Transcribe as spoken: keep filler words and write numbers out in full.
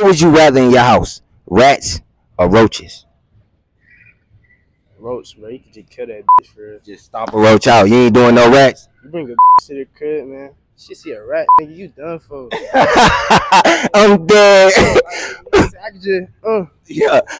would you rather in your house? Rats or roaches? Roach, bro. You can just kill that bitch for real. Just stomp a roach out. You ain't doing no rats? You bring a to the crib, man. She see a rat, nigga, you done for. I'm dead. I can just, uh. Yeah.